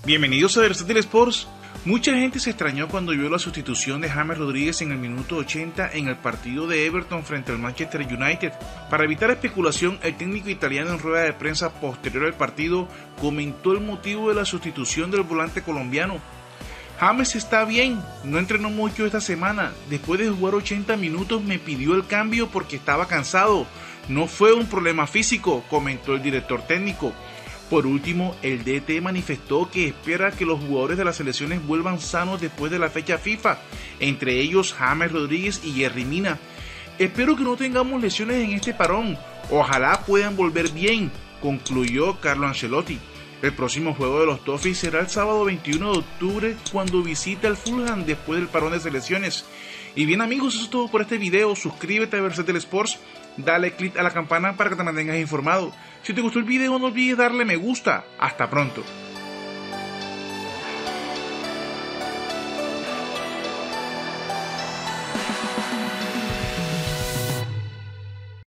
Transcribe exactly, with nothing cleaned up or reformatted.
Bienvenidos a Versátil Sports. Mucha gente se extrañó cuando vio la sustitución de James Rodríguez en el minuto ochenta en el partido de Everton frente al Manchester United. Para evitar especulación, el técnico italiano en rueda de prensa posterior al partido comentó el motivo de la sustitución del volante colombiano. James está bien, no entrenó mucho esta semana, después de jugar ochenta minutos me pidió el cambio porque estaba cansado, no fue un problema físico, comentó el director técnico. Por último, el D T manifestó que espera que los jugadores de las selecciones vuelvan sanos después de la fecha FIFA, entre ellos James Rodríguez y Yerry Mina. Espero que no tengamos lesiones en este parón, ojalá puedan volver bien, concluyó Carlo Ancelotti. El próximo juego de los Toffees será el sábado veintiuno de octubre cuando visita el Fulham después del parón de selecciones. Y bien amigos, eso es todo por este video. Suscríbete a Versátil Sports, dale click a la campana para que te mantengas informado. Si te gustó el video no olvides darle me gusta. Hasta pronto.